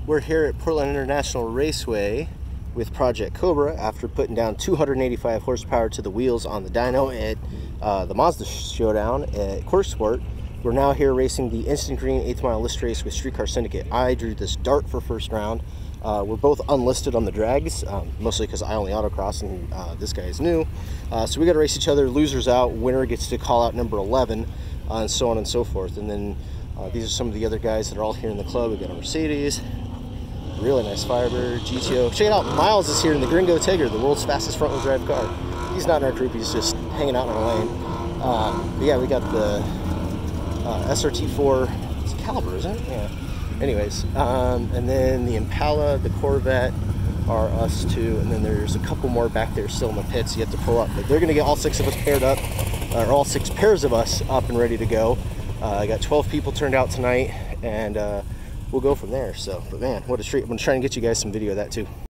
We're here at Portland International Raceway with Project Cobra after putting down 285 horsepower to the wheels on the dyno at the Mazda Showdown at Course Sport. We're now here racing the Instant Green 8th Mile List Race with Streetcar Syndicate. I drew this dart for first round. We're both unlisted on the drags, mostly because I only autocross and this guy is new. So we got to race each other, losers out, winner gets to call out number 11, and so on and so forth. And then these are some of the other guys that are all here in the club. We got a Mercedes, really nice Firebird, GTO. Check it out, Miles is here in the Gringo Tiger, the world's fastest front-wheel drive car. He's not in our group, he's just hanging out in our lane. But yeah, we got the SRT4, it's a Caliber, isn't it? Yeah. Anyways, and then the Impala, the Corvette are us two, and then there's a couple more back there still in the pits yet to pull up. But they're going to get all 6 of us paired up, or all 6 pairs of us up and ready to go. I got 12 people turned out tonight, and we'll go from there. So, but man, what a treat. I'm going to try and get you guys some video of that too.